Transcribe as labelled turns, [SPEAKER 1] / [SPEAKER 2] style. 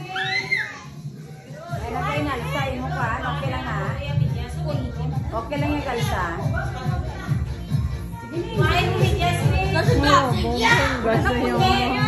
[SPEAKER 1] Ay, nagkainalsa. Imo pa. Okay lang ha? Okay lang yung kalsa. Sige na.
[SPEAKER 2] Kasi
[SPEAKER 1] Oo,
[SPEAKER 2] ba?
[SPEAKER 1] gusto yung